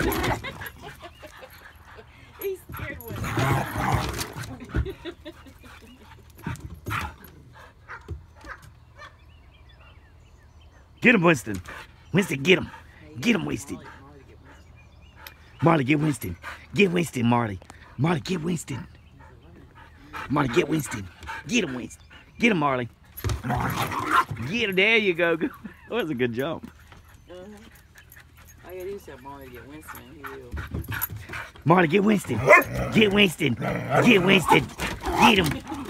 He's scared with Get him, Winston. Winston, get him. Get him, Winston. Marley, get Winston. Get Winston, Marley. Marley, get Winston. Marley, get Winston. Get him, Winston. Get him, Marley. Get him. There you go. That was a good jump. All you gotta do is tell Marley to get Winston. He will. Marley, get Winston. Get Winston. Get Winston. Get him.